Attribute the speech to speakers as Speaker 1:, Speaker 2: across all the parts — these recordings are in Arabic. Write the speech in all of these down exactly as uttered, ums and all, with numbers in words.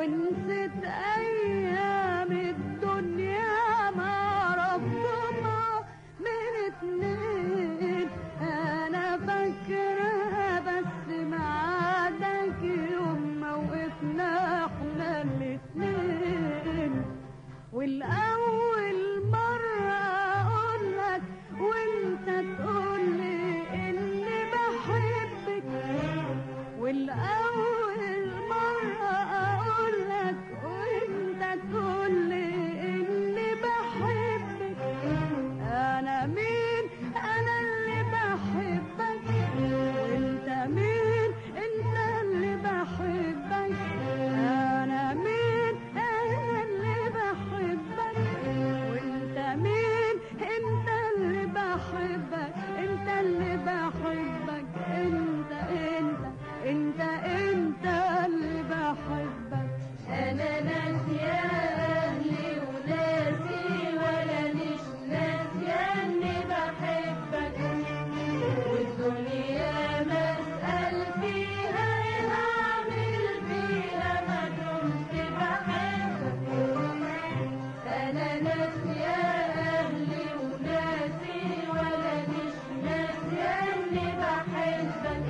Speaker 1: ونسيت ايام الدنيا ما ربطنا من اتنين. انا فاكرة بس معادك يوم ما وقفنا احنا الاتنين. والاول مرة اقولك وانت تقولي اني بحبك، والاول مرة اقولك وانت تقولي اني بحبك. انا مين؟ انا اللي بحبك. وانت مين؟ انت اللي بحبك. انا مين؟ انا اللي بحبك. وانت مين؟ انت اللي بحبك. انت اللي بحبك. انت انت انت انت اللي بحبك.
Speaker 2: انا ناسيه اهلي وناسي ولا مش ناسيه اني بحبك، والدنيا مسأل فيها هعمل فيها ما دمت بحبك. انا ناسيه اهلي وناسي ولا مش ناسيه اني بحبك،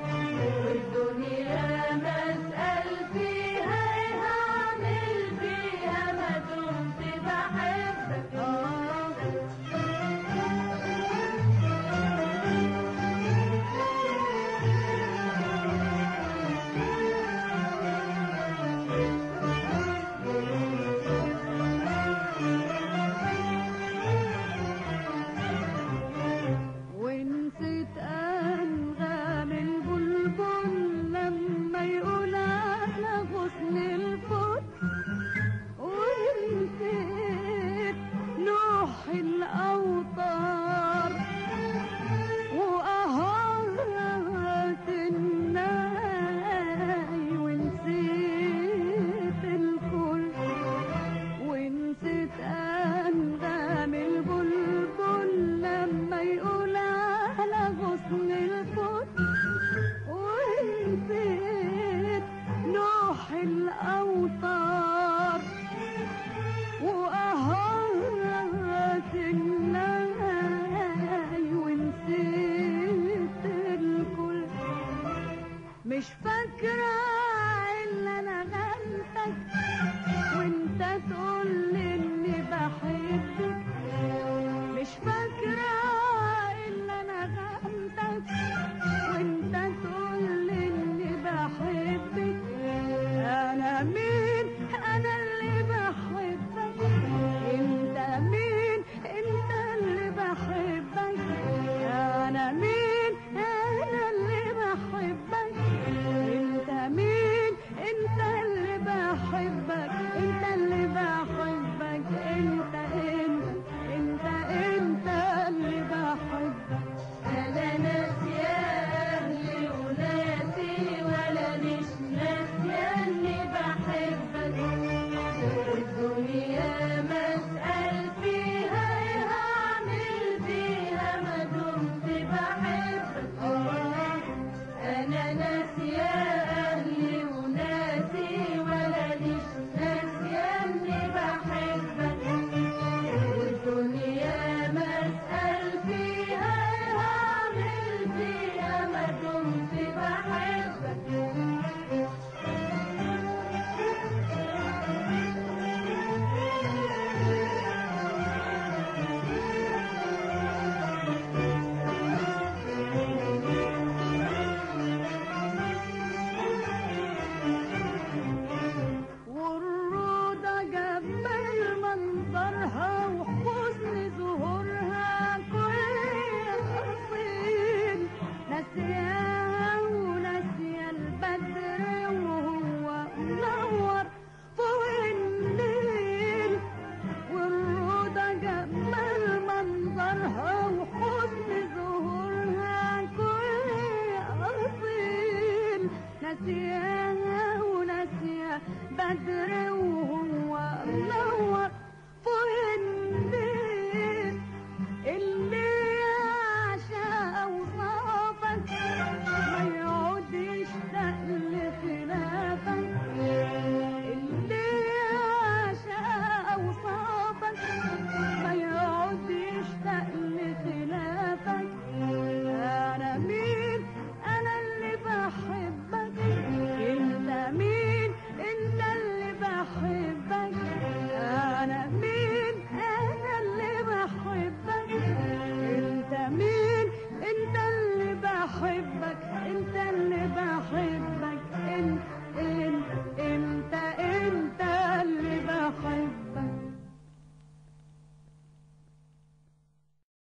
Speaker 2: والدنيا مسأل فيها هعمل فيها ما دمت بحبك.
Speaker 1: ونسيت انغام البلبل لما يقول على غصن